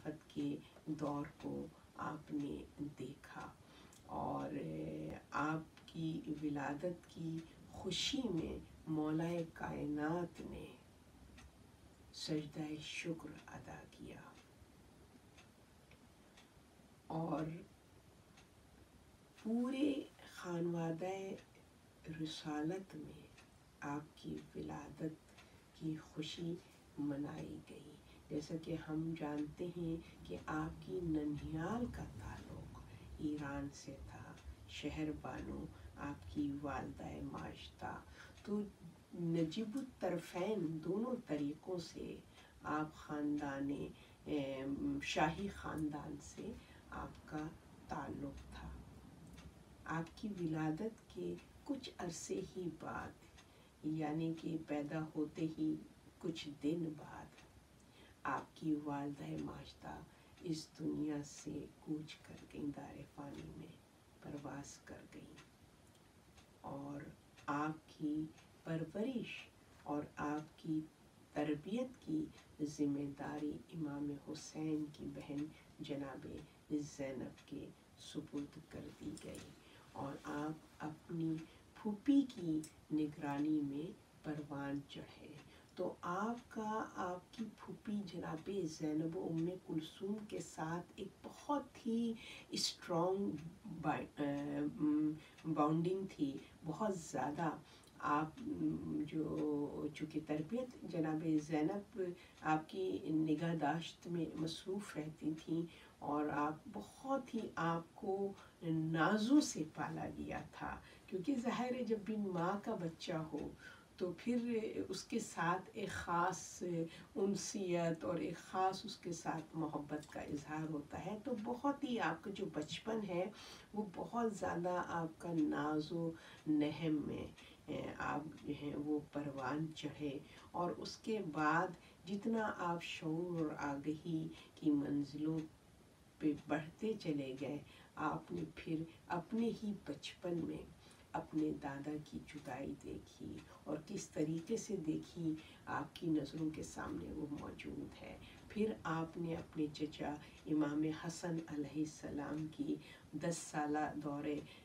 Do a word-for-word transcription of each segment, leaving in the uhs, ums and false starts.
خلافت کے دور کو آپ نے دیکھا، اور آپ کی ولادت کی خوشی میں مولا کائنات نے سجدہ شکر ادا کیا، اور پورے خانوادہ رسالت میں آپ کی ولادت کی خوشی منائی گئی۔ جیسا کہ ہم جانتے ہیں کہ آپ کی ننھیال کا تعلق ایران سے تھا، شہر بانو آپ کی والدہ ماجدہ، تو نجیب الطرفین دونوں طریقوں سے آپ خاندان شاہی خاندان سے آپ کا تعلق تھا۔ آپ کی ولادت کے کچھ عرصے ہی بعد، یعنی کہ پیدا ہوتے ہی کچھ دن بعد، آپ کی والدہ ماجدہ اس دنیا سے کوچ کر گئیں، دار فانی میں پرواز کر گئیں، اور آپ کی پرورش اور آپ کی تربیت کی ذمہ داری امام حسین کی بہن جناب زینب کے سپرد کر دی گئی، اور آپ اپنی پھوپھی کی نگرانی میں پروان چڑھے۔ تو آپ کا آپ کی پھوپھی جناب زینب و ام کلثوم کے ساتھ ایک بہت ہی اسٹرانگ باؤنڈنگ تھی، بہت زیادہ۔ آپ جو چونکہ تربیت جناب زینب آپ کی نگہداشت میں مصروف رہتی تھیں، اور آپ بہت ہی آپ کو نازوں سے پالا گیا تھا، کیونکہ ظاہر ہے جب بھی ماں کا بچہ ہو تو پھر اس کے ساتھ ایک خاص انسیت اور ایک خاص اس کے ساتھ محبت کا اظہار ہوتا ہے، تو بہت ہی آپ کا جو بچپن ہے وہ بہت زیادہ آپ کا ناز و نہم میں آپ جو ہیں وہ پروان چڑھے، اور اس کے بعد جتنا آپ شعور اور آگہی کی منزلوں پہ بڑھتے چلے گئے، آپ نے پھر اپنے ہی بچپن میں اپنے دادا کی جدائی دیکھی، اور کس طریقے سے دیکھی آپ کی نظروں کے سامنے وہ موجود ہے۔ پھر آپ نے اپنے چچا امام حسن علیہ السلام کی دس سالہ دور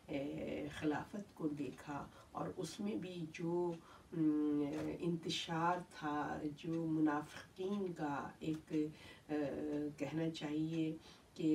خلافت کو دیکھا، اور اس میں بھی جو انتشار تھا، جو منافقین کا ایک کہنا چاہیے کہ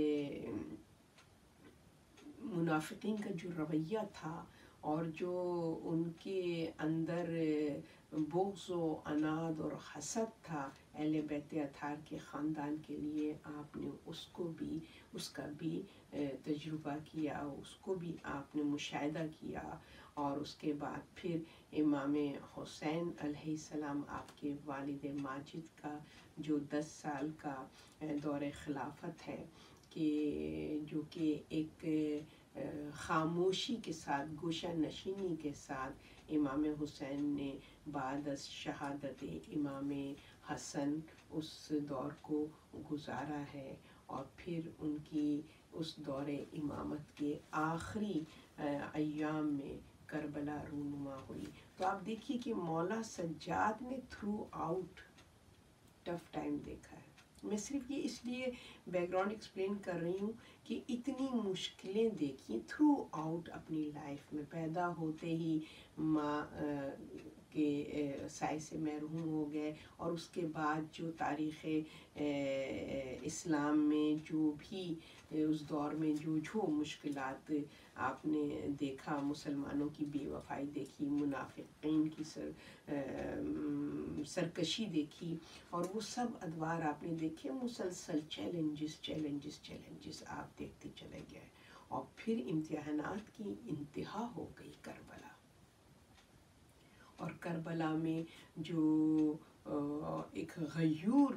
منافقین کا جو رویہ تھا، اور جو ان کے اندر بغض و عناد اور حسد تھا اہل بیت اطہار کے خاندان کے لیے، آپ نے اس کو بھی اس کا بھی تجربہ کیا، اس کو بھی آپ نے مشاہدہ کیا، اور اس کے بعد پھر امام حسین علیہ السلام آپ کے والد ماجد کا جو دس سال کا دور خلافت ہے، کہ جو کہ ایک خاموشی کے ساتھ، گوشہ نشینی کے ساتھ امام حسین نے بعد از شہادت امام حسن اس دور کو گزارا ہے، اور پھر ان کی اس دور امامت کے آخری ایام میں کربلا رونما ہوئی۔ تو آپ دیکھیے کہ مولا سجاد نے تھرو آؤٹ ٹف ٹائم دیکھا ہے۔ میں صرف یہ اس لیے بیک گراؤنڈ ایکسپلین کر رہی ہوں کہ اتنی مشکلیں دیکھی تھرو آؤٹ اپنی لائف میں، پیدا ہوتے ہی ماں کے سائے سے محروم ہو گئے، اور اس کے بعد جو تاریخ اسلام میں جو بھی اس دور میں جو جو مشکلات آپ نے دیکھا، مسلمانوں کی بے وفائی دیکھی، منافقین کی سر سرکشی دیکھی، اور وہ سب ادوار آپ نے دیکھے، مسلسل چیلنجز چیلنجز چیلنجز آپ دیکھتے چلے گئے، اور پھر امتحانات کی انتہا ہو گئی کربلا، اور کربلا میں جو ایک غیور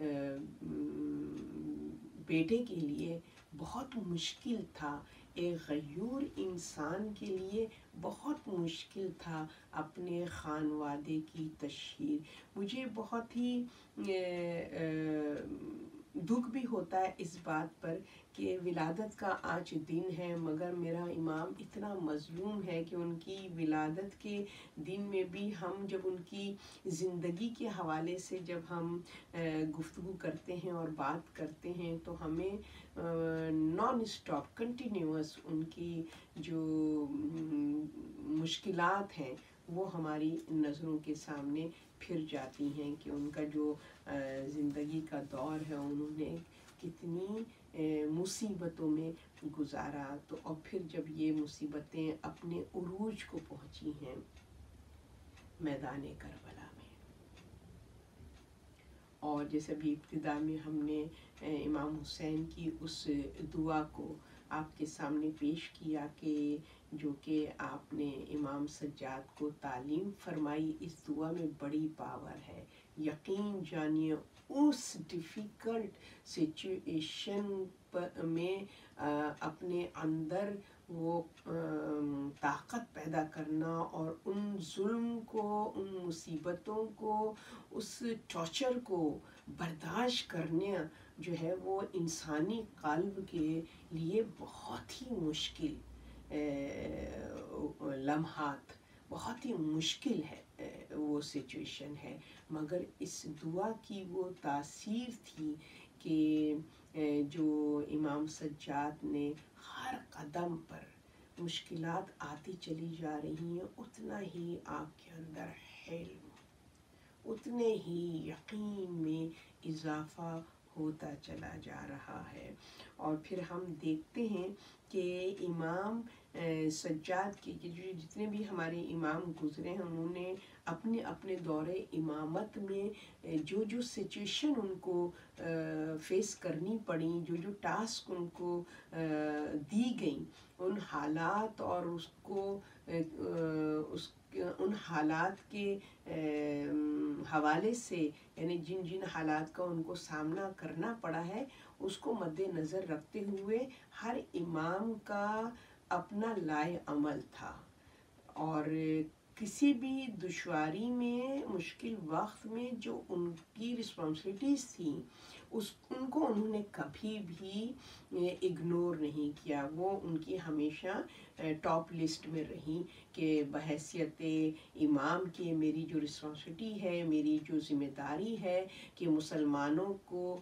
بیٹے کے لیے بہت مشکل تھا، ایک غیور انسان کے لیے بہت مشکل تھا اپنے خانوادے کی تشہیر۔ مجھے بہت ہی دکھ بھی ہوتا ہے اس بات پر کہ ولادت کا آج دن ہے مگر میرا امام اتنا مظلوم ہے کہ ان کی ولادت کے دن میں بھی ہم جب ان کی زندگی کے حوالے سے جب ہم گفتگو کرتے ہیں اور بات کرتے ہیں تو ہمیں نان اسٹاپ کنٹینیوس ان کی جو مشکلات ہیں وہ ہماری نظروں کے سامنے پھر جاتی ہیں کہ ان کا جو زندگی کا دور ہے انہوں نے کتنی مصیبتوں میں گزارا. تو اور پھر جب یہ مصیبتیں اپنے عروج کو پہنچی ہیں میدان کربلا میں، اور جیسے ابھی ابتدا میں ہم نے امام حسین کی اس دعا کو آپ کے سامنے پیش کیا کہ جو کہ آپ نے امام سجاد کو تعلیم فرمائی، اس دعا میں بڑی پاور ہے. یقین جانیے اس ڈیفیکلٹ سچویشن میں اپنے اندر وہ طاقت پیدا کرنا اور ان ظلم کو، ان مصیبتوں کو، اس ٹارچر کو برداشت کرنا جو ہے وہ انسانی قلب کے لیے بہت ہی مشکل لمحات، بہت ہی مشکل ہے وہ سچویشن ہے. مگر اس دعا کی وہ تاثیر تھی کہ جو امام سجاد نے ہر قدم پر مشکلات آتی چلی جا رہی ہیں اتنا ہی آپ کے اندر حلم، اتنے ہی یقین میں اضافہ ہوتا چلا جا رہا ہے. اور پھر ہم دیکھتے ہیں کہ امام سجاد کے جتنے بھی ہمارے امام گزرے ہیں انہوں نے اپنے اپنے دور امامت میں جو جو سچویشن ان کو فیس کرنی پڑی، جو جو ٹاسک ان کو دی گئیں، ان حالات اور اس کو اس ان حالات کے حوالے سے، یعنی جن جن حالات کا ان کو سامنا کرنا پڑا ہے اس کو مد نظر رکھتے ہوئے ہر امام کا اپنا لائے عمل تھا. اور کسی بھی دشواری میں، مشکل وقت میں جو ان کی رسپانسبلٹیز تھیں اس ان کو انہوں نے کبھی بھی اگنور نہیں کیا. وہ ان کی ہمیشہ ٹاپ لسٹ میں رہیں کہ بحیثیت امام کے میری جو رسپانسبلٹی ہے، میری جو ذمہ داری ہے کہ مسلمانوں کو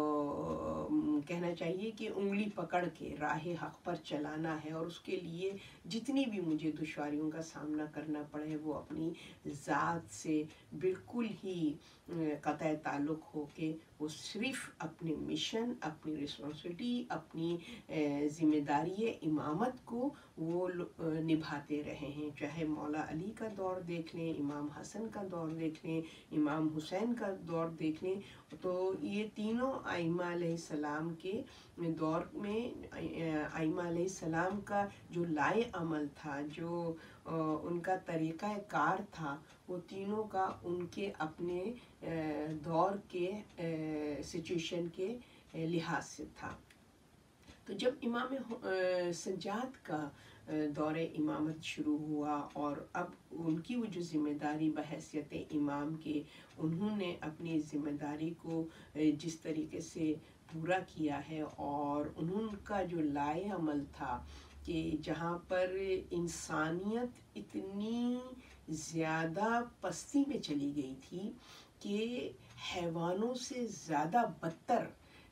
کہنا چاہیے کہ انگلی پکڑ کے راہ حق پر چلانا ہے، اور اس کے لیے جتنی بھی مجھے دشواریوں کا سامنا کرنا پڑے وہ اپنی ذات سے بالکل ہی قطع تعلق ہو کے وہ صرف اپنے مشن، اپنی رسپانسبلٹی، اپنی ذمہ داری امامت کو وہ نبھاتے رہے ہیں. چاہے مولا علی کا دور دیکھ لیں، امام حسن کا دور دیکھ لیں، امام حسین کا دور دیکھ لیں، تو یہ تینوں ائمہ علیہ السلام کے دور میں ائمہ علیہ السلام کا جو لائے عمل تھا، جو ان کا طریقہ کار تھا، وہ تینوں کا ان کے اپنے دور کے سچویشن کے لحاظ سے تھا. تو جب امام سجاد کا دور امامت شروع ہوا اور اب ان کی وہ جو ذمہ داری بحیثیت امام کے، انہوں نے اپنی ذمہ داری کو جس طریقے سے پورا کیا ہے، اور انہوں کا جو لائے عمل تھا کہ جہاں پر انسانیت اتنی زیادہ پستی میں چلی گئی تھی کہ حیوانوں سے زیادہ بدتر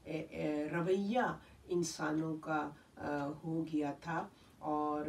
رویہ انسانوں کا ہو گیا تھا، اور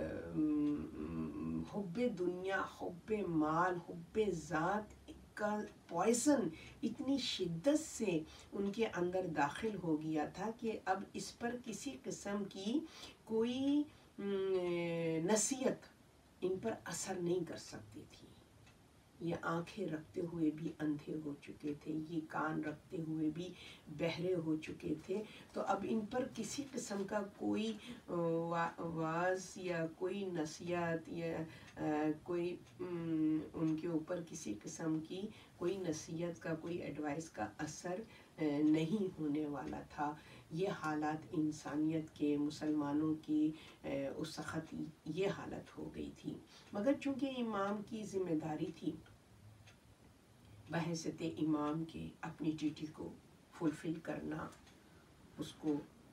حب دنیا، حب مال، حب ذات کا پوائزن اتنی شدت سے ان کے اندر داخل ہو گیا تھا کہ اب اس پر کسی قسم کی کوئی نصیحت ان پر اثر نہیں کر سکتی تھی. یہ آنکھیں رکھتے ہوئے بھی اندھے ہو چکے تھے، یہ کان رکھتے ہوئے بھی بہرے ہو چکے تھے. تو اب ان پر کسی قسم کا کوئی واعظ یا کوئی نصیحت یا کوئی ان کے اوپر کسی قسم کی کوئی نصیحت کا، کوئی ایڈوائس کا اثر نہیں ہونے والا تھا. یہ حالات انسانیت کے، مسلمانوں کی اس وقت یہ حالت ہو گئی تھی. مگر چونکہ امام کی ذمہ داری تھی بحیثیت امام کے اپنی ڈیوٹی کو فلفل کرنا، اس کو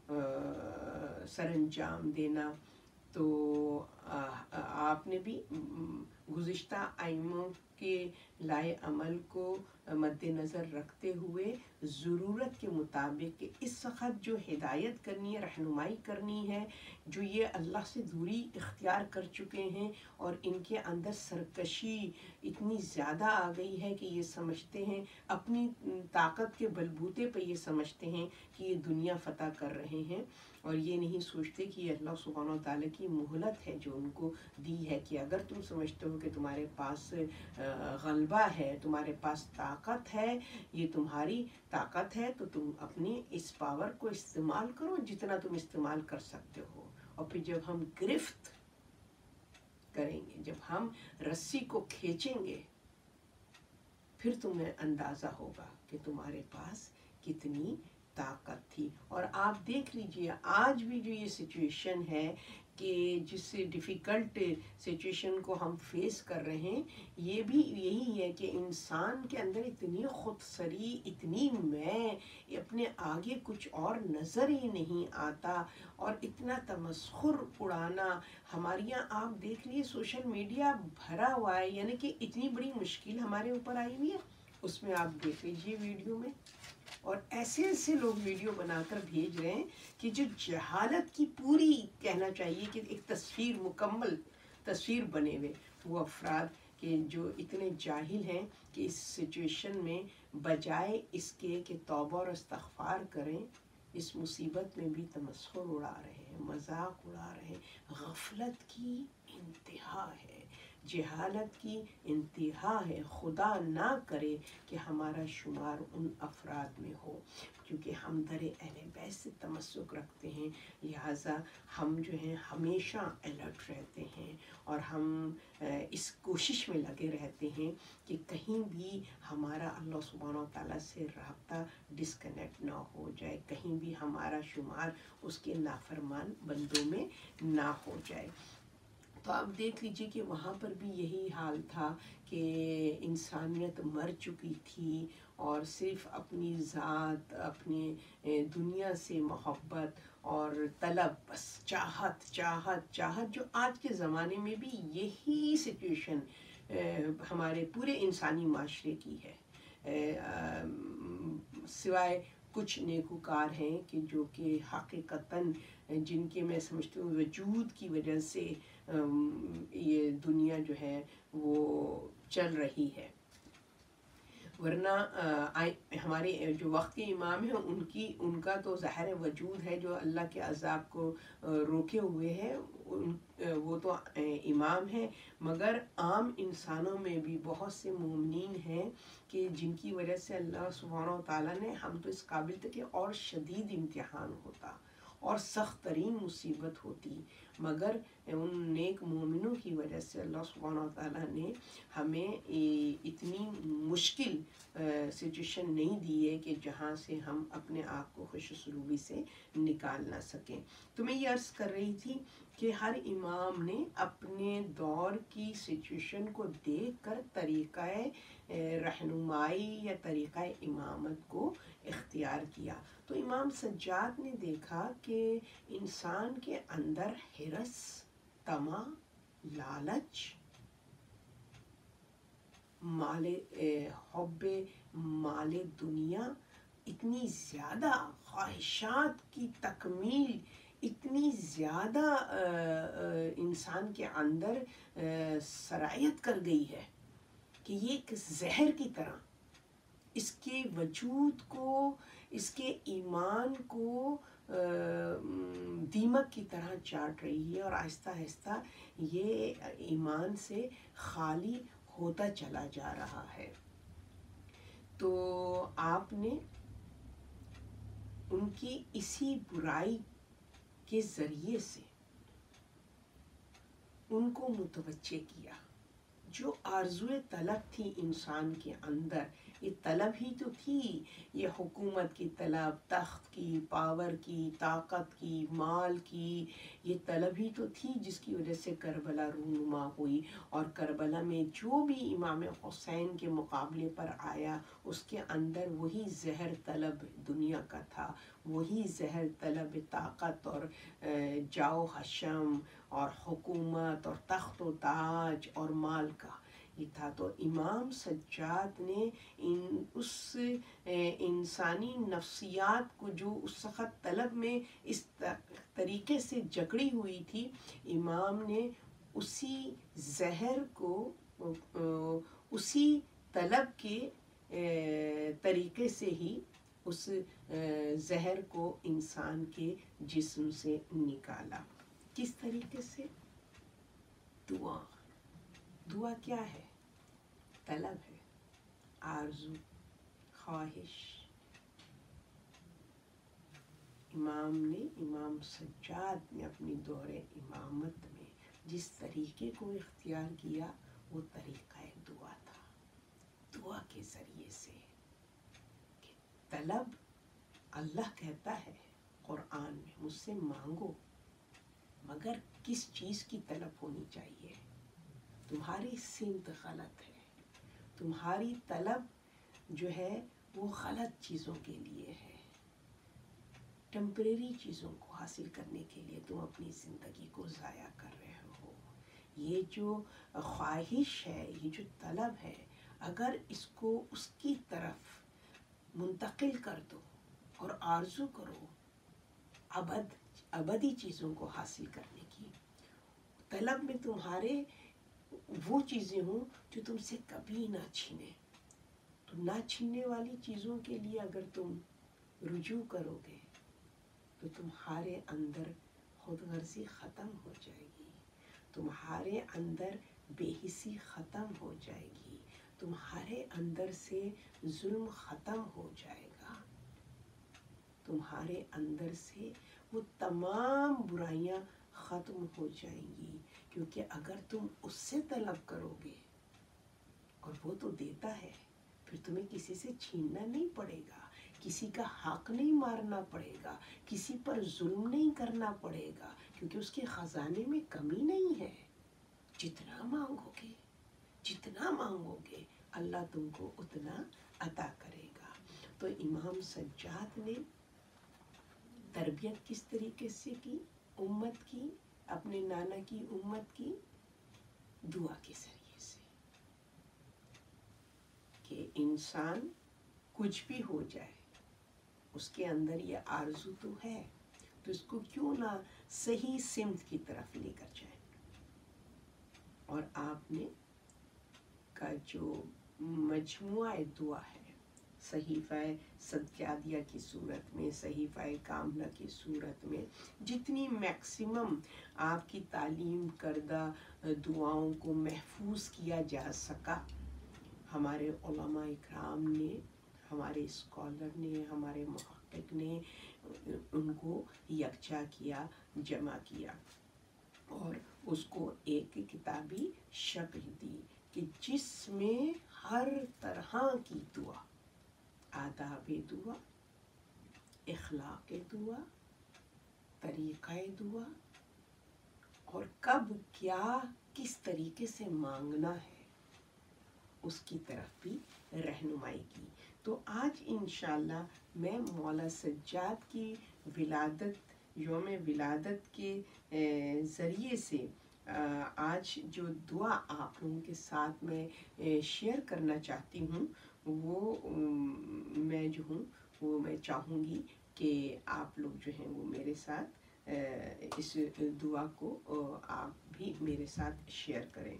سر انجام دینا. تو آپ نے بھی گزشتہ ائموں کے لائے عمل کو مد نظر رکھتے ہوئے ضرورت کے مطابق کہ اس وقت جو ہدایت کرنی ہے، رہنمائی کرنی ہے، جو یہ اللہ سے دوری اختیار کر چکے ہیں اور ان کے اندر سرکشی اتنی زیادہ آ گئی ہے کہ یہ سمجھتے ہیں اپنی طاقت کے بلبوتے پہ، یہ سمجھتے ہیں کہ یہ دنیا فتح کر رہے ہیں، اور یہ نہیں سوچتے کہ یہ اللہ سبحانہ و تعالیٰ کی مہلت ہے جو ان کو دی ہے کہ اگر تم سمجھتے ہو کہ تمہارے پاس غلبہ ہے، تمہارے پاس طاقت ہے، یہ تمہاری طاقت ہے، تو تم اپنی اس پاور کو استعمال کرو جتنا تم استعمال کر سکتے ہو. اور پھر جب ہم گرفت کریں گے، جب ہم رسی کو کھینچیں گے، پھر تمہیں اندازہ ہوگا کہ تمہارے پاس کتنی طاقت تھی. اور آپ دیکھ لیجئے آج بھی جو یہ سچویشن ہے کہ جس ڈیفیکلٹ سچویشن کو ہم فیس کر رہے ہیں، یہ بھی یہی ہے کہ انسان کے اندر اتنی خودسری، اتنی میں، اپنے آگے کچھ اور نظر ہی نہیں آتا، اور اتنا تمسخر اڑانا. ہمارے یہاں آپ دیکھ لیے سوشل میڈیا بھرا ہوا ہے، یعنی کہ اتنی بڑی مشکل ہمارے اوپر آئی ہوئی ہے، اس میں آپ دیکھ لیجیے ویڈیو میں، اور ایسے ایسے لوگ ویڈیو بنا کر بھیج رہے ہیں کہ جو جہالت کی پوری کہنا چاہیے کہ ایک تصویر، مکمل تصویر بنے ہوئے وہ افراد کہ جو اتنے جاہل ہیں کہ اس سچویشن میں بجائے اس کے کہ توبہ اور استغفار کریں، اس مصیبت میں بھی تمسخر اڑا رہے ہیں، مذاق اڑا رہے ہیں. غفلت کی انتہا ہے، جہالت کی انتہا ہے. خدا نہ کرے کہ ہمارا شمار ان افراد میں ہو، کیونکہ ہم در اہل بیت سے تمسک رکھتے ہیں، لہٰذا ہم جو ہیں ہمیشہ الرٹ رہتے ہیں، اور ہم اس کوشش میں لگے رہتے ہیں کہ کہیں بھی ہمارا اللہ سبحانہ و تعالیٰ سے رابطہ ڈسکنیکٹ نہ ہو جائے، کہیں بھی ہمارا شمار اس کے نافرمان بندوں میں نہ ہو جائے. تو آپ دیکھ لیجئے کہ وہاں پر بھی یہی حال تھا کہ انسانیت مر چکی تھی، اور صرف اپنی ذات، اپنے دنیا سے محبت اور طلب، بس چاہت چاہت چاہت، جو آج کے زمانے میں بھی یہی سچویشن ہمارے پورے انسانی معاشرے کی ہے، سوائے کچھ نیکوکار ہیں کہ جو کہ حقیقتاً جن کے میں سمجھتی ہوں وجود کی وجہ سے یہ دنیا جو ہے وہ چل رہی ہے، ورنہ ہمارے جو وقت کے امام ہیں ان کی ان کا تو ظاہر وجود ہے جو اللہ کے عذاب کو روکے ہوئے ہے، وہ تو امام ہیں، مگر عام انسانوں میں بھی بہت سے مومنین ہیں کہ جن کی وجہ سے اللہ سبحانہ و تعالیٰ نے، ہم تو اس قابل تھے کہ اور شدید امتحان ہوتا اور سخت ترین مصیبت ہوتی، مگر ان نیک مومنوں کی وجہ سے اللہ سبحانہ و تعالیٰ نے ہمیں اتنی مشکل سچویشن نہیں دی ہے کہ جہاں سے ہم اپنے آپ کو خوش اسلوبی سے نکال نہ سکیں. تو میں یہ عرض کر رہی تھی کہ ہر امام نے اپنے دور کی سچویشن کو دیکھ کر طریقہ رہنمائی یا طریقہ امامت کو اختیار کیا. تو امام سجاد نے دیکھا کہ انسان کے اندر حرص، طمع، لالچ، مال حب مال دنیا، اتنی زیادہ خواہشات کی تکمیل، اتنی زیادہ انسان کے اندر سرایت کر گئی ہے کہ یہ ایک زہر کی طرح اس کے وجود کو، اس کے ایمان کو دیمک کی طرح چاٹ رہی ہے، اور آہستہ آہستہ یہ ایمان سے خالی ہوتا چلا جا رہا ہے. تو آپ نے ان کی اسی برائی کے ذریعے سے ان کو متوجہ کیا، جو آرزوئے طلب تھی انسان کے اندر، یہ طلب ہی تو تھی، یہ حکومت کی طلب، تخت کی، پاور کی، طاقت کی، مال کی، یہ طلب ہی تو تھی جس کی وجہ سے کربلا رونما ہوئی. اور کربلا میں جو بھی امام حسین کے مقابلے پر آیا اس کے اندر وہی زہر طلب دنیا کا تھا، وہی زہر طلب طاقت اور جاؤ حشم اور حکومت اور تخت و تاج اور مال کا یہ تھا. تو امام سجاد نے ان اس انسانی نفسیات کو جو اس سخت طلب میں اس طریقے سے جکڑی ہوئی تھی، امام نے اسی زہر کو اسی طلب کے طریقے سے ہی اس زہر کو انسان کے جسم سے نکالا. کس طریقے سے؟ دعا. دعا کیا ہے؟ طلب ہے، آرزو، خواہش. امام نے امام سجاد نے اپنی دور امامت میں جس طریقے کو اختیار کیا وہ طریقہ دعا تھا. دعا کے ذریعے سے کہ طلب اللہ کہتا ہے قرآن میں مجھ سے مانگو، مگر کس چیز کی طلب ہونی چاہیے؟ تمہاری سمت غلط ہے، تمہاری طلب جو ہے وہ غلط چیزوں کے لیے ہے، ٹیمپریری چیزوں کو حاصل کرنے کے لیے تم اپنی زندگی کو ضائع کر رہے ہو. یہ جو خواہش ہے، یہ جو طلب ہے، اگر اس کو اس کی طرف منتقل کر دو اور آرزو کرو ابد ابدی چیزوں کو حاصل کرنے کی، طلب میں تمہارے وہ چیزیں ہوں جو تم سے کبھی نہ چھینے. تو نہ چھیننے والی چیزوں کے لیے اگر تم رجوع کرو گے تو تمہارے اندر خود غرضی ختم ہو جائے گی، تمہارے اندر بے حسی ختم ہو جائے گی، تمہارے اندر سے ظلم ختم ہو جائے گا، تمہارے اندر سے وہ تمام برائیاں ختم ہو جائیں گی. کیونکہ اگر تم اس سے طلب کرو گے اور وہ تو دیتا ہے، پھر تمہیں کسی سے چھیننا نہیں پڑے گا، کسی کا حق نہیں مارنا پڑے گا، کسی پر ظلم نہیں کرنا پڑے گا، کیونکہ اس کے خزانے میں کمی نہیں ہے. جتنا مانگو گے جتنا مانگو گے اللہ تم کو اتنا عطا کرے گا. تو امام سجاد نے تربیت کس طریقے سے کی امت کی، اپنے نانا کی امت کی؟ دعا کے ذریعے سے. کہ انسان کچھ بھی ہو جائے اس کے اندر یہ آرزو تو ہے، تو اس کو کیوں نہ صحیح سمت کی طرف لے کر جائے. اور آپ نے کا جو مجموعہ دعا ہے صحیفہ سجادیہ کی صورت میں، صحیفہ کاملہ کی صورت میں، جتنی میکسیمم آپ کی تعلیم کردہ دعاؤں کو محفوظ کیا جا سکا، ہمارے علماء اکرام نے، ہمارے اسکالر نے، ہمارے محقق نے ان کو یکجا کیا، جمع کیا اور اس کو ایک کتابی شکل دی کہ جس میں ہر طرح کی دعا، آداب دعا، اخلاق دعا، طریقہ دعا اور کب کیا کس طریقے سے مانگنا ہے اس کی طرف بھی رہنمائی کی. تو آج انشاءاللہ میں مولا سجاد کی ولادت، یوم ولادت کے ذریعے سے آج جو دعا آپ لوگوں کے ساتھ میں شیئر کرنا چاہتی ہوں، وہ میں جو ہوں وہ میں چاہوں گی کہ آپ لوگ جو ہیں وہ میرے ساتھ اس دعا کو آپ بھی میرے ساتھ شیئر کریں.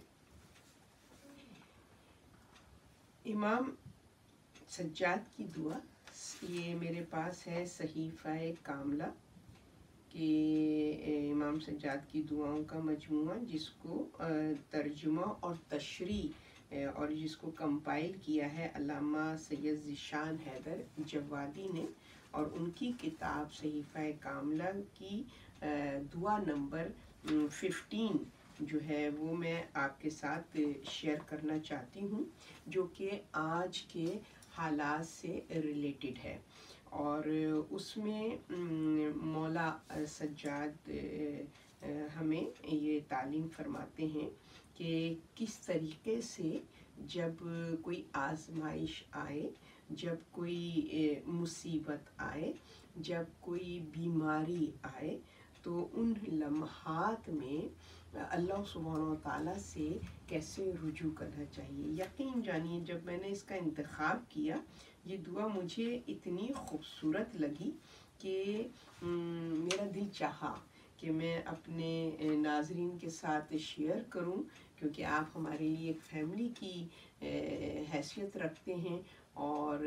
امام سجاد کی دعا، یہ میرے پاس ہے صحیفہ کاملہ کہ امام سجاد کی دعاؤں کا مجموعہ، جس کو ترجمہ اور تشریح اور جس کو کمپائل کیا ہے علامہ سید ذیشان حیدر جوادی نے، اور ان کی کتاب صحیفہ کاملہ کی دعا نمبر ففٹین جو ہے وہ میں آپ کے ساتھ شیئر کرنا چاہتی ہوں، جو کہ آج کے हालात से रिलेटेड है। और उसमें मौला सज्जाद हमें ये तालीम फरमाते हैं कि किस तरीके से जब कोई आजमाइश आए, जब कोई मुसीबत आए, जब कोई बीमारी आए, तो उन लम्हात में अल्लाह सुब्हानहू व तआला से कैसे रुजू करना चाहिए। यकीन जानिए जब मैंने इसका इंतखाब किया, ये दुआ मुझे इतनी खूबसूरत लगी कि मेरा दिल चाहा कि मैं अपने नाजरीन के साथ शेयर करूं, क्योंकि आप हमारे लिए एक फैमिली की हैसियत रखते हैं। और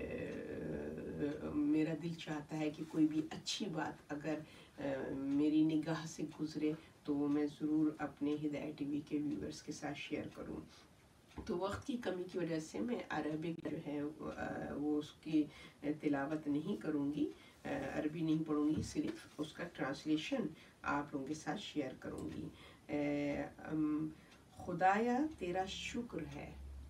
मेरा दिल चाहता है कि कोई भी अच्छी बात अगर मेरी निगाह से गुजरे तो मैं ज़रूर अपने हिदायत टीवी के व्यूअर्स के साथ शेयर करूं। तो वक्त की कमी की वजह से मैं अरबिक जो है वो उसकी तिलावत नहीं करूंगी, अरबी नहीं पढ़ूंगी, सिर्फ उसका ट्रांसलेशन आप लोगों के साथ शेयर करूंगी। खुदाया तेरा शुक्र है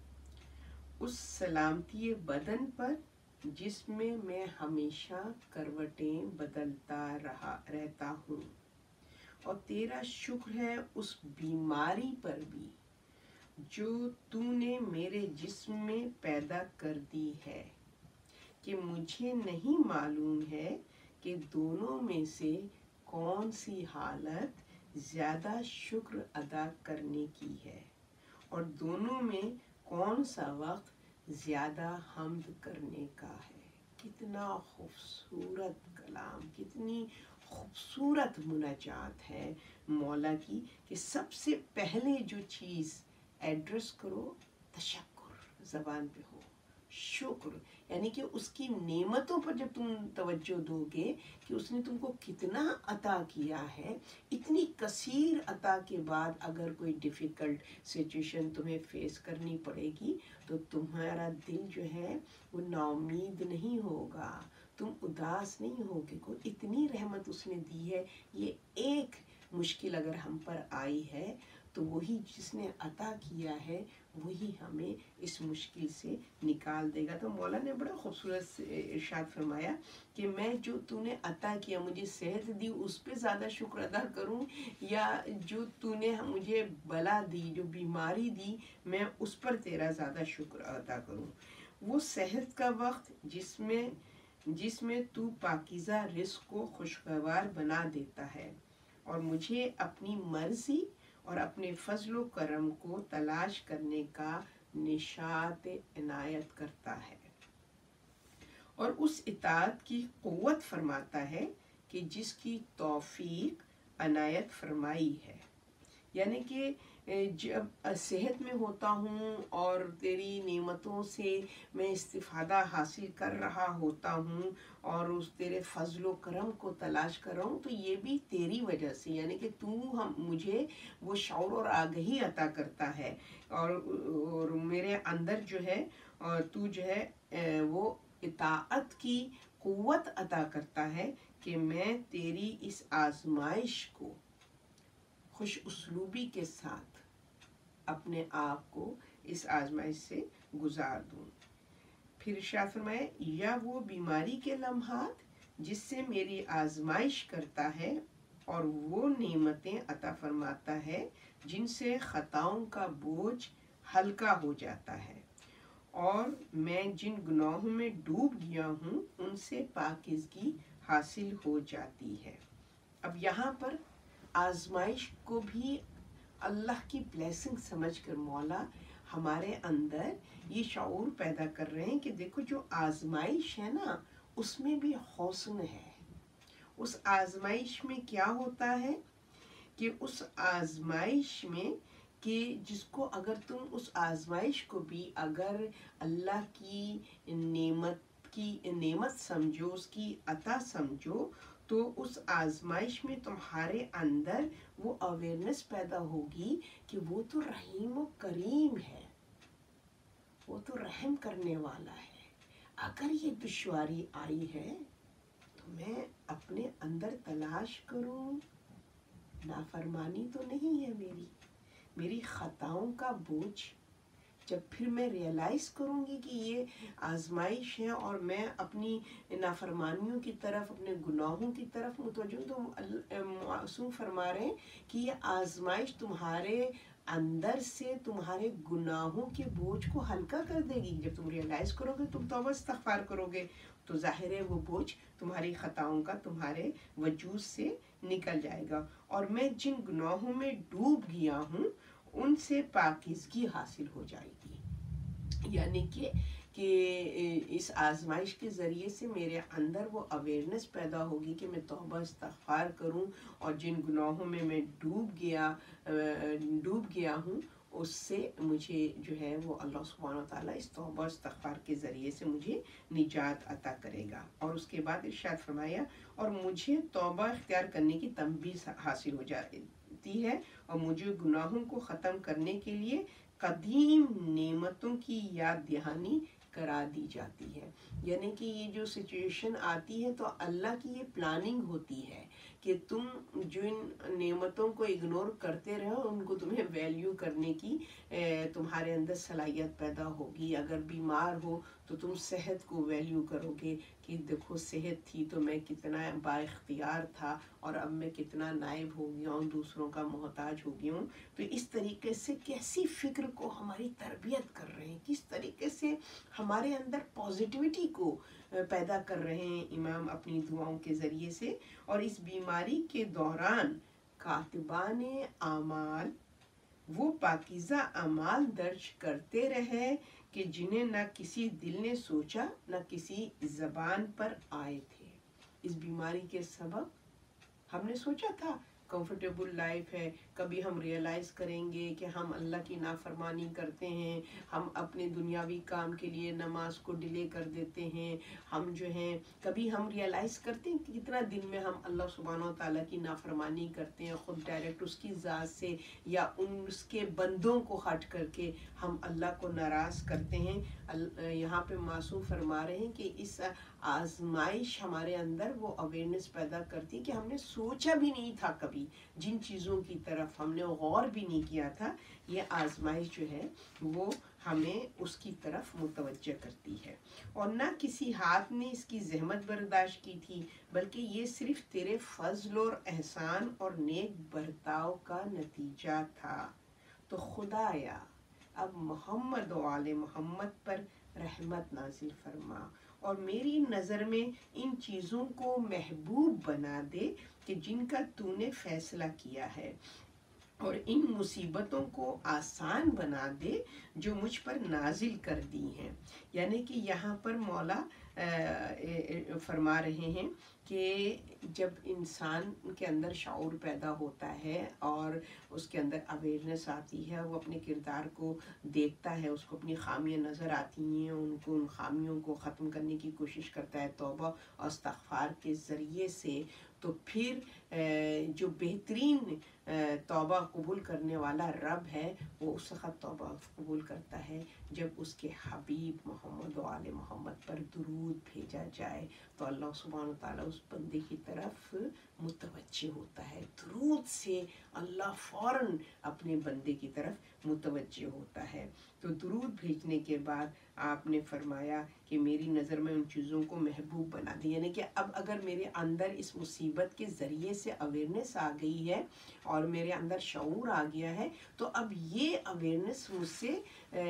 उस सलामती बदन पर जिसमें मैं हमेशा करवटें बदलता रहा रहता हूँ, और तेरा शुक्र है उस बीमारी पर भी जो तूने मेरे जिस्म में पैदा कर दी है, कि मुझे नहीं मालूम है कि दोनों में से कौन सी हालत ज़्यादा शुक्र अदा करने की है, और दोनों में कौन सा वक्त ज़्यादा हम्द करने का है। कितना खूबसूरत कलाम, कितनी खूबसूरत मुनाजात है मौला की कि सबसे पहले जो चीज़ एड्रेस करो तशक्कुर ज़बान पे हो, शुक्र, यानी कि उसकी नेमतों पर जब तुम तवज्जो दोगे कि उसने तुमको कितना अता किया है, इतनी कसीर अता के बाद अगर कोई डिफ़िकल्ट सिचुएशन तुम्हें फेस करनी पड़ेगी तो तुम्हारा दिल जो है वो नाउमीद नहीं होगा, तुम उदास नहीं होगे। को इतनी रहमत उसने दी है, ये एक मुश्किल अगर हम पर आई है तो वही जिसने अता किया है वही हमें इस मुश्किल से निकाल देगा। तो मौला ने बड़ा खूबसूरत इरशाद फरमाया कि मैं जो तूने अता किया, मुझे सेहत दी, उस पे ज़्यादा शुक्र अदा करूं, या जो तूने मुझे बला दी, जो बीमारी दी, मैं उस पर तेरा ज़्यादा शुक्र अदा करूं। वो सेहत का वक्त जिसमें जिसमें तू पाकीज़ा रिज़्क़ को खुशगवार बना देता है और मुझे अपनी मर्ज़ी और अपने फजलो करम को तलाश करने का निशात इनायत करता है, और उस इताअत की क़ुव्वत फरमाता है कि जिसकी तौफीक अनायत फरमाई है। यानी कि जब सेहत में होता हूँ और तेरी नेमतों से मैं इस्तिफ़ादा हासिल कर रहा होता हूँ और उस तेरे फजलो करम को तलाश कर रहा हूँ, तो ये भी तेरी वजह से, यानी कि तू हम मुझे वो शऊर और आगही अता करता है, और, और मेरे अंदर जो है तू जो है वो इताअत की क़ुव्वत अता करता है कि मैं तेरी इस आजमाइश को खुश उसलूबी के साथ अपने आप को इस आजमाइश से गुजार दूँ। फिर इरशाद फरमाए, या वो बीमारी के लम्हात जिससे मेरी आजमाइश करता है और वो नेमतें अता फरमाता है जिनसे ख़ताओं का बोझ हल्का हो जाता है, और मैं जिन गुनाहों में डूब गया हूँ उनसे पाकीज़गी हासिल हो जाती है। अब यहाँ पर आजमाइश को भी अल्लाह की ब्लेसिंग समझकर मौला हमारे अंदर ये शऊर पैदा कर रहे हैं कि देखो जो आजमाइश है ना उसमें भी हौसन है। उस आजमाइश में क्या होता है कि उस आजमाइश में कि जिसको अगर तुम उस आजमाइश को भी अगर अल्लाह की नेमत की नेमत समझो, उसकी अता समझो, तो उस आजमाइश में तुम्हारे अंदर वो अवेयरनेस पैदा होगी कि वो तो रहीम व करीम है, वो तो रहम करने वाला है। अगर ये दुश्वारी आई है तो मैं अपने अंदर तलाश करूं, नाफरमानी तो नहीं है मेरी, मेरी खताओं का बोझ जब फिर मैं रियलाइज़ करूँगी कि ये आजमाइश है और मैं अपनी नाफरमानियों की तरफ, अपने गुनाहों की तरफ मुतवज्जो, तो मासूम फरमा रहे हैं कि ये आजमाइश तुम्हारे अंदर से तुम्हारे गुनाहों के बोझ को हल्का कर देगी। जब तुम रियलाइज़ करोगे, तुम तौबा इस्तग़फ़ार करोगे, तो ज़ाहिर है वो बोझ तुम्हारी ख़ताओं का तुम्हारे वजूद से निकल जाएगा। और मैं जिन गुनाहों में डूब गया हूँ उनसे पाकीज़गी हासिल हो जाएगी। यानी कि कि इस आजमाइश के ज़रिए से मेरे अंदर वो अवेयरनेस पैदा होगी कि मैं तौबा इस्तग़फ़ार करूं, और जिन गुनाहों में मैं डूब गया डूब गया हूं उससे मुझे जो है वो अल्लाह सुब्हानहू व तआला इस तौबा इस्तग़फ़ार के ज़रिए से मुझे निजात अता करेगा। और उसके बाद इरशाद फरमाया, और मुझे तौबा इख्तियार करने की तंबीह हासिल हो जाती है, और मुझे गुनाहों को ख़त्म करने के लिए कदीम नेमतों की याद दहानी करा दी जाती है। यानी कि ये जो सिचुएशन आती है तो अल्लाह की ये प्लानिंग होती है कि तुम जिन नेमतों को इग्नोर करते रहो उनको तुम्हें वैल्यू करने की तुम्हारे अंदर सलाहियत पैदा होगी। अगर बीमार हो तो तुम सेहत को वैल्यू करोगे कि देखो सेहत थी तो मैं कितना बाइख्तियार था और अब मैं कितना नाइब हो गया हूँ, दूसरों का मोहताज हो गया हूँ। तो इस तरीके से कैसी फ़िक्र को हमारी तरबियत कर रहे हैं, किस तरीके से हमारे अंदर पॉजिटिविटी को पैदा कर रहे हैं इमाम अपनी दुआओं के ज़रिए से। और इस बीमारी के दौरान कातिबान आमाल वो पाकीज़ा अमाल दर्ज करते रहे कि जिन्हें न किसी दिल ने सोचा न किसी ज़बान पर आए थे। इस बीमारी के सबब हमने सोचा था कंफर्टेबल लाइफ है, कभी हम रियलाइज़ करेंगे कि हम अल्लाह की नाफरमानी करते हैं, हम अपने दुनियावी काम के लिए नमाज को डिले कर देते हैं, हम जो हैं कभी हम रियलाइज़ करते हैं कि कितना दिन में हम अल्लाह सुब्हानहू व तआला की नाफरमानी करते हैं, ख़ुद डायरेक्ट उसकी ज़ात से या उन उसके बंदों को हट करके हम अल्लाह को नाराज़ करते हैं। यहाँ पे मासूम फरमा रहे हैं कि इस आजमाइश हमारे अंदर वो अवेयरनेस पैदा करती है कि हमने सोचा भी नहीं था कभी, जिन चीज़ों की तरफ हमने गौर भी नहीं किया था, ये आजमाइश जो है वो हमें उसकी तरफ मुतवज्जह करती है। और ना किसी हाथ ने इसकी ज़हमत बर्दाश्त की थी, बल्कि ये सिर्फ तेरे फजल और एहसान और नेक बर्ताव का नतीजा था। तो खुदाया अब मोहम्मद व आले मोहम्मद पर रहमत नाजिल फरमा और मेरी नज़र में इन चीज़ों को महबूब बना दे कि जिनका तूने फैसला किया है, और इन मुसीबतों को आसान बना दे जो मुझ पर नाजिल कर दी हैं। यानी कि यहाँ पर मौला फरमा रहे हैं कि जब इंसान के अंदर शऊर पैदा होता है और उसके अंदर अवेयरनेस आती है, वो अपने किरदार को देखता है, उसको अपनी खामियां नज़र आती हैं, उनको उन खामियों को ख़त्म करने की कोशिश करता है तौबा और इस्तग़फ़ार के ज़रिए से, तो फिर जो बेहतरीन तौबा कबूल करने वाला रब है वो उस वक़्त तौबा कबूल करता है जब उसके हबीब मोहम्मद व आले मोहम्मद पर दुरूद भेजा जाए। तो अल्लाह सुब्हानहू व तआला उस बंदे की तरफ मुतवज्जे होता है, दुरूद से अल्लाह फ़ौरन अपने बंदे की तरफ मुतवज्जे होता है। तो दुरूद भेजने के बाद आपने फरमाया कि मेरी नज़र में उन चीज़ों को महबूब बना दी। यानी कि अब अगर मेरे अंदर इस मुसीबत के ज़रिए से अवेयरनेस आ गई है और मेरे अंदर शऊर आ गया है, तो अब ये अवेयरनेस मुझसे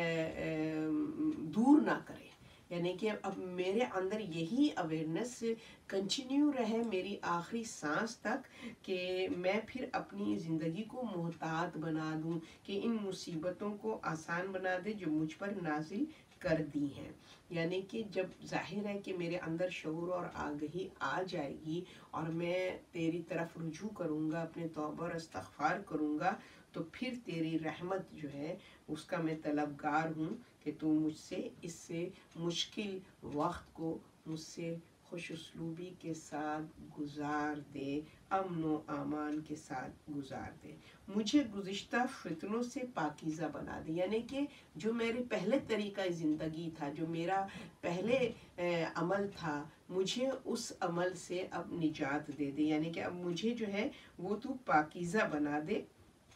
दूर ना करे। यानी कि अब मेरे अंदर यही अवेयरनेस कंटिन्यू रहे मेरी आखिरी सांस तक कि मैं फिर अपनी ज़िंदगी को मोहतात बना दूं, कि इन मुसीबतों को आसान बना दे जो मुझ पर नाजिल कर दी हैं। यानी कि जब जाहिर है कि मेरे अंदर शऊर और आगही आ जाएगी और मैं तेरी तरफ रुजू करूँगा, अपने तौबा और इस्तग़फ़ार करूँगा, तो फिर तेरी रहमत जो है उसका मैं तलबगार हूँ कि तू मुझसे इससे मुश्किल वक्त को मुझसे खुश उसलूबी के साथ गुजार दे, अमन व अमान के साथ गुजार दे, मुझे गुज़िश्ता फितनों से पाकीज़ा बना दे। यानी कि जो मेरे पहले तरीक़ा ज़िंदगी था, जो मेरा पहले ए, अमल था, मुझे उस अमल से अब निजात दे दे। यानी कि अब मुझे जो है वो तू पाकीज़ा बना दे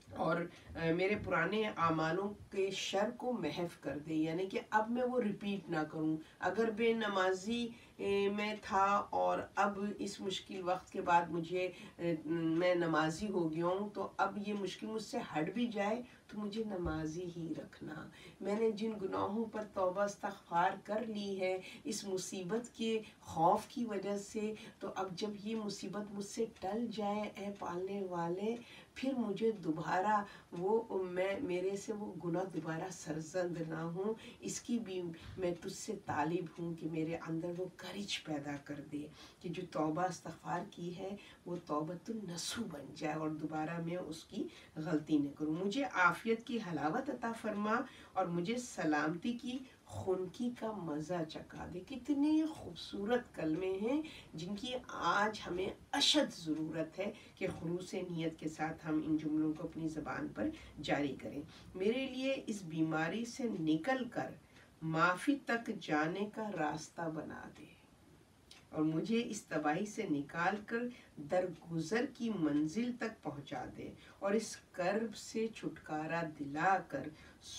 اور میرے پرانے اعمالوں کے شر کو محو کر دے، یعنی کہ اب میں وہ ریپیٹ نہ کروں۔ اگر بے نمازی میں تھا اور اب اس مشکل وقت کے بعد مجھے میں نمازی ہو گیا ہوں، تو اب یہ مشکل مجھ سے ہٹ بھی جائے تو مجھے نمازی ہی رکھنا۔ میں نے جن گناہوں پر توبہ استغفار کر لی ہے اس مصیبت کے خوف کی وجہ سے، تو اب جب یہ مصیبت مجھ سے ٹل جائے اے پالنے والے، پھر مجھے دوبارہ وہ میں میرے سے وہ گناہ دوبارہ سرزند نہ ہوں۔ اس کی بھی میں تجھ سے طالب ہوں کہ میرے اندر وہ کرج پیدا کر دے کہ جو توبہ استغفار کی ہے وہ توبۃ النصوح بن جائے اور دوبارہ میں اس کی غلطی نہ کروں۔ مجھے عافیت کی حلاوت عطا فرما اور مجھے سلامتی کی خنکی کا مزہ چکھا دے۔ کتنے خوبصورت کلمے ہیں جن کی آج ہمیں اشد ضرورت ہے کہ خلوص نیت کے ساتھ ہم ان جملوں کو اپنی زبان پر جاری کریں۔ میرے لیے اس بیماری سے نکل کر معافی تک جانے کا راستہ بنا دے اور مجھے اس تباہی سے نکال کر درگزر کی منزل تک پہنچا دے اور اس کرب سے چھٹکارا دلا کر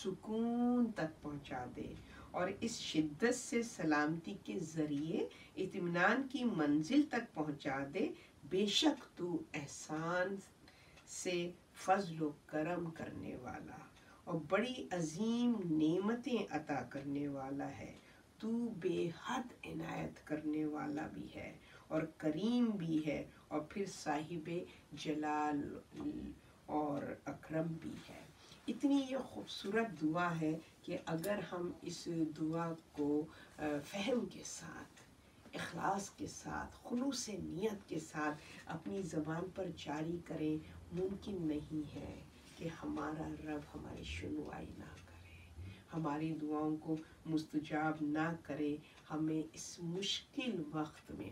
سکون تک پہنچا دے اور اس شدت سے سلامتی کے ذریعے اطمینان کی منزل تک پہنچا دے۔ بے شک تو احسان سے فضل و کرم کرنے والا اور بڑی عظیم نعمتیں عطا کرنے والا ہے۔ تو بے حد عنایت کرنے والا بھی ہے اور کریم بھی ہے اور پھر صاحب جلال اور اکرم بھی ہے۔ اتنی یہ خوبصورت دعا ہے کہ اگر ہم اس دعا کو فہم کے ساتھ، اخلاص کے ساتھ، خلوص نیت کے ساتھ اپنی زبان پر جاری کریں، ممکن نہیں ہے کہ ہمارا رب ہماری سنوائی نہ کرے، ہماری دعاؤں کو مستجاب نہ کرے، ہمیں اس مشکل وقت میں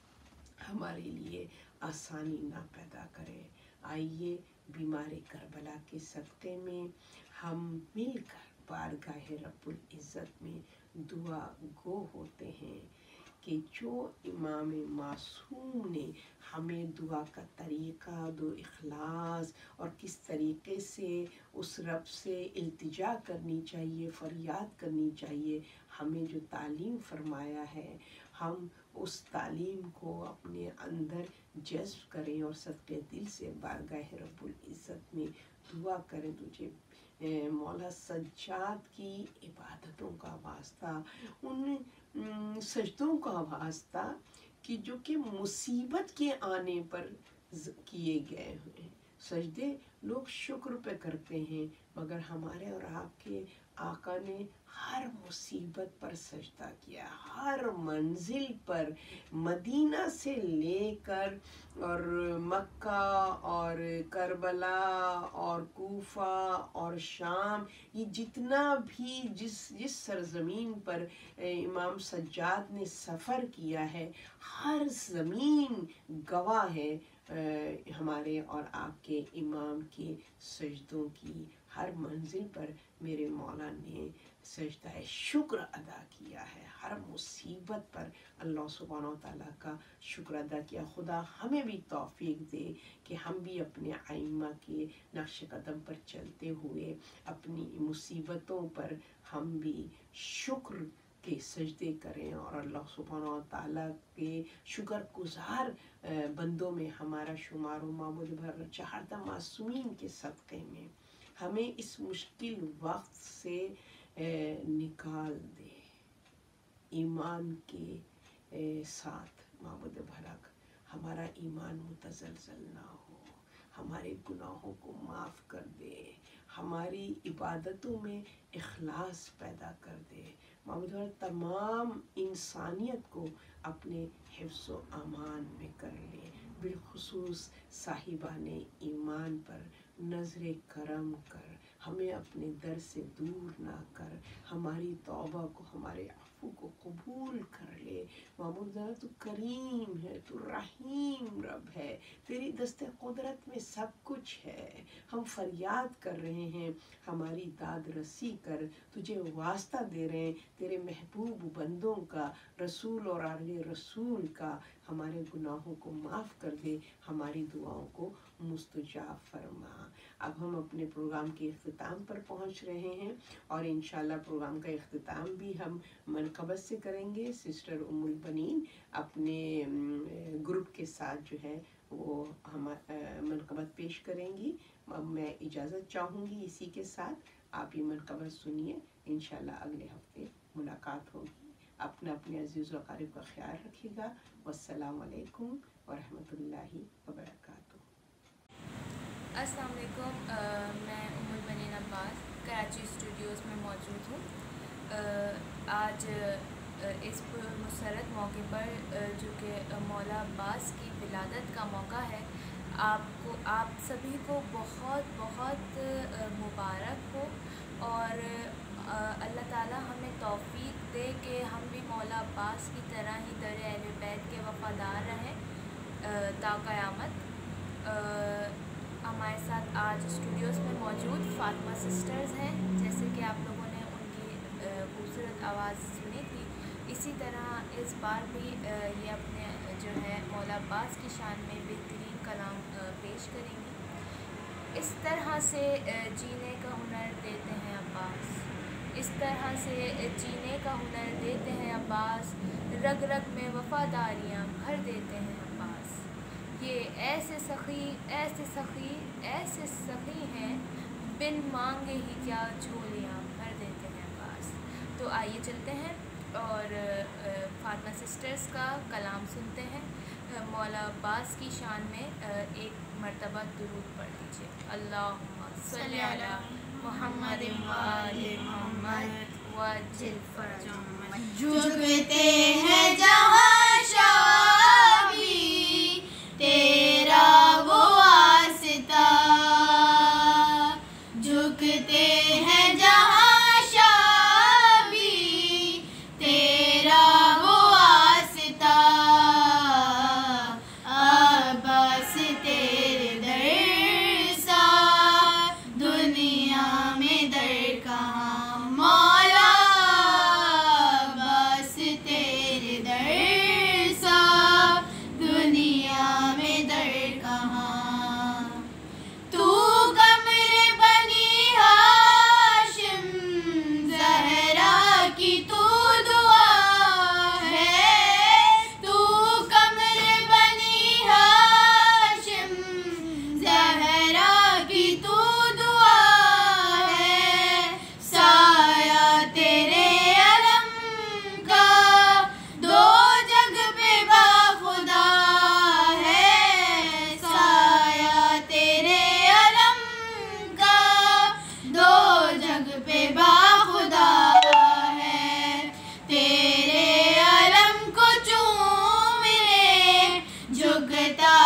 ہمارے لیے آسانی نہ پیدا کرے۔ آئیے بیمار کربلا کے صدقے میں ہم مل کر بارگاہ رب العزت میں دعا گو ہوتے ہیں کہ جو امام معصوم نے ہمیں دعا کا طریقہ دو، اخلاص اور کس طریقے سے اس رب سے التجا کرنی چاہیے، فریاد کرنی چاہیے، ہمیں جو تعلیم فرمایا ہے، ہم اس تعلیم کو اپنے اندر جذب کریں اور صدقے دل سے بارگاہ رب العزت میں دعا کریں۔ تجھے مولا سجاد کی عبادتوں کا واسطہ، ان سجدوں کا واسطہ کہ جو کہ مصیبت کے آنے پر کیے گئے ہیں۔ سجدے لوگ شکر پہ کرتے ہیں، مگر ہمارے اور آپ کے آقا نے ہر مصیبت پر سجدہ کیا، ہر منزل پر، مدینہ سے لے کر اور مکہ اور کربلا اور کوفہ اور شام، یہ جتنا بھی جس جس سرزمین پر امام سجاد نے سفر کیا ہے، ہر زمین گواہ ہے ہمارے اور آپ کے امام کے سجدوں کی۔ ہر منزل پر میرے مولا نے سجدہ شکر ادا کیا ہے، ہر مصیبت پر اللہ سبحانہ وتعالیٰ کا شکر ادا کیا۔ خدا ہمیں بھی توفیق دے کہ ہم بھی اپنے ائمہ کے نقش قدم پر چلتے ہوئے اپنی مصیبتوں پر ہم بھی شکر کے سجدے کریں اور اللہ سبحانہ وتعالیٰ کے شکر گزار بندوں میں ہمارا شمار و معبود بھر چہاردہ معصومین کے صدقے میں ہمیں اس مشکل وقت سے نکال دے۔ ایمان کے ساتھ معبود بھرک ہمارا ایمان متزلزل نہ ہو، ہمارے گناہوں کو معاف کر دے، ہماری عبادتوں میں اخلاص پیدا کر دے۔ معبود بھرک تمام انسانیت کو اپنے حفظ و امان میں کر لے، بالخصوص صاحبان ایمان پر نظر کرم کر، ہمیں اپنے در سے دور نہ کر، ہماری توبہ کو، ہمارے عفو کو قبول کر لے۔ معبود ذرا تو کریم ہے، تو رحیم رب ہے، تیری دست قدرت میں سب کچھ ہے۔ ہم فریاد کر رہے ہیں، ہماری داد رسی کر، تجھے واسطہ دے رہے ہیں تیرے محبوب بندوں کا، رسول اور آل رسول کا، ہمارے گناہوں کو معاف کر دے، ہماری دعاؤں کو مستجاب فرما۔ اب ہم اپنے پروگرام کے اختتام پر پہنچ رہے ہیں اور انشاءاللہ پروگرام کا اختتام بھی ہم منقبت سے کریں گے۔ سسٹر ام البنین اپنے گروپ کے ساتھ جو ہے وہ ہم منقبت پیش کریں گی۔ میں اجازت چاہوں گی اسی کے ساتھ، آپ یہ منقبت سنیے، انشاءاللہ اگلے ہفتے ملاقات ہوگی۔ اپنا اپنے عزیز و اقارب کا خیال رکھیے گا۔ والسلام علیکم ورحمۃ اللہ وبرکاتہ۔ السلام علیکم، میں ام البنین عباس کراچی اسٹوڈیوز میں موجود ہوں۔ آج اس مسرت موقع پر جو کہ مولا عباس کی ولادت کا موقع ہے، آپ کو آپ سبھی کو بہت بہت مبارک ہو، اور اللہ تعالیٰ ہمیں توفیق دے کہ ہم بھی مولا عباس کی طرح ہی در اہل بیت کے وفادار رہیں تا قیامت۔ ہمارے ساتھ آج اسٹوڈیوز میں موجود فاطمہ سسٹرز ہیں، جیسے کہ آپ لوگوں نے ان کی خوبصورت آواز سنی تھی، اسی طرح اس بار بھی یہ اپنے جو ہے مولا عباس کی شان میں بہترین کلام پیش کریں گی۔ اس طرح سے جینے کا ہنر دیتے ہیں عباس، اس طرح سے جینے کا ہنر دیتے ہیں عباس، رگ رگ میں وفاداریاں بھر دیتے ہیں عباس۔ یہ ایسے سخی ایسے سخی ایسے سخی ہیں، بن مانگے ہی کیا جھولیاں بھر دیتے ہیں عباس۔ تو آئیے چلتے ہیں اور فاطمہ سسٹرز کا کلام سنتے ہیں۔ مولا عباس کی شان میں ایک مرتبہ درود پڑھ لیجیے۔ اللہم صلی علی محمد و آل محمد وعجل فرجہم۔ جھکتے ہیں جہاں شامی تیرا وہ واسطہ، جھکتے ہیں جہاں شامی تیرا وہ واسطہ، عباس تیرے در سا دنیا میں در کہاں، مولا عباس تیرے در سا دنیا میں در کہاں۔ تو قمر بنی ہاشم زہرا کی تو دعا ہے، تو قمر بنی ہاشم زہرا کی تو دعا ہے، سایہ تیرے علم کا دو جگ پہ باخدا ہے، سایہ تیرے علم کا دو جگ پہ باخدا ہے، تیرے علم کو چوم لے جھکتا